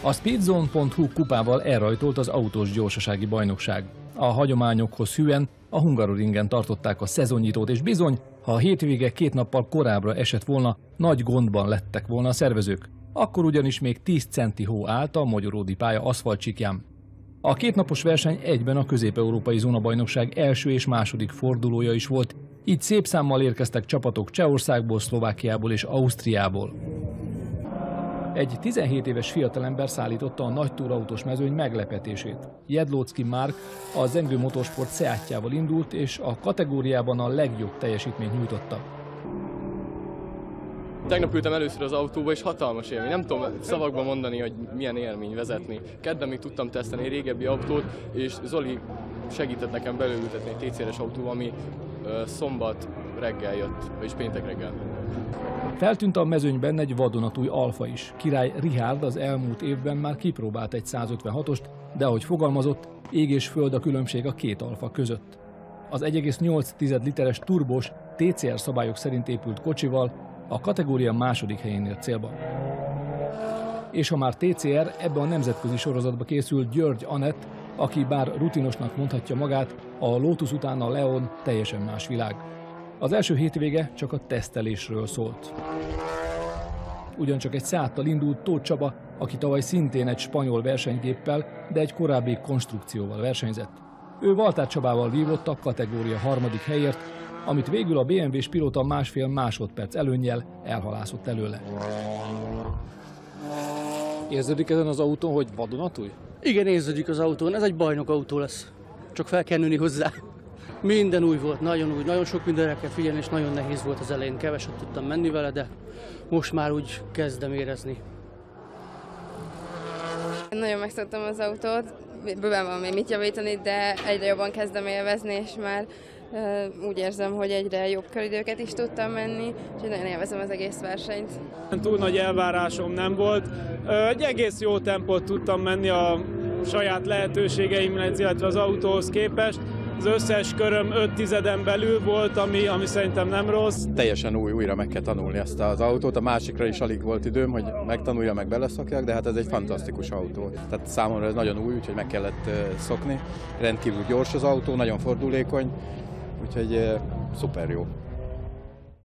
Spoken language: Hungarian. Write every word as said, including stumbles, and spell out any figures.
A speedzone pont hu kupával elrajtolt az autós gyorsasági bajnokság. A hagyományokhoz hűen a Hungaroringen tartották a szezonnyitót, és bizony, ha a hétvége két nappal korábbra esett volna, nagy gondban lettek volna a szervezők. Akkor ugyanis még tíz centi hó állt a magyaródi pálya aszfaltcsíkján. A kétnapos verseny egyben a közép-európai zónabajnokság első és második fordulója is volt, így szép számmal érkeztek csapatok Csehországból, Szlovákiából és Ausztriából. Egy tizenhét éves fiatalember szállította a nagy túrautós mezőny meglepetését. Jedlóczky Márk a Zengő Motorsport Seatjával indult, és a kategóriában a legjobb teljesítményt nyújtotta. Tegnap ültem először az autóba, és hatalmas élmény. Nem tudom szavakban mondani, hogy milyen élmény vezetni. Kedden még tudtam tesztelni egy régebbi autót, és Zoli segített nekem belőültetni egy té cé er-es autóba, ami uh, szombat reggel jött, vagyis péntek reggel. Feltűnt a mezőnyben egy vadonatúj Alfa is. Király Richard az elmúlt évben már kipróbált egy százötvenhatost, de ahogy fogalmazott, ég és föld a különbség a két Alfa között. Az egy egész nyolc literes turbós té cé er szabályok szerint épült kocsival a kategória második helyén ért célba. És ha már té cé er, ebbe a nemzetközi sorozatba készült György Anett, aki bár rutinosnak mondhatja magát, a Lotus után a Leon teljesen más világ. Az első hétvége csak a tesztelésről szólt. Ugyancsak egy Seattal indult Tóth Csaba, aki tavaly szintén egy spanyol versenygéppel, de egy korábbi konstrukcióval versenyzett. Ő Waltár Csabával vívott a kategória harmadik helyért, amit végül a bé em vé-s pilóta másfél másodperc előnnyel elhalászott előle. Érződik ezen az autón, hogy vadonatúj? Igen, érződik az autón. Ez egy bajnok autó lesz. Csak fel kell nőni hozzá. Minden új volt, nagyon új. Nagyon sok mindenre kell figyelni, és nagyon nehéz volt az elején. Keveset tudtam menni vele, de most már úgy kezdem érezni. Nagyon megszoktam az autót. Bőven van még mit javítani, de egyre jobban kezdem élvezni, és már úgy érzem, hogy egyre jobb köridőket is tudtam menni, és nagyon élvezem az egész versenyt. Túl nagy elvárásom nem volt. Egy egész jó tempót tudtam menni a saját lehetőségeimnek, illetve az autóhoz képest. Az összes köröm öt tizeden belül volt, ami, ami szerintem nem rossz. Teljesen új, újra meg kell tanulni ezt az autót. A másikra is alig volt időm, hogy megtanulja, meg beleszokjak, de hát ez egy fantasztikus autó. Tehát számomra ez nagyon új, úgyhogy meg kellett szokni. Rendkívül gyors az autó, nagyon fordulékony, úgyhogy szuper jó.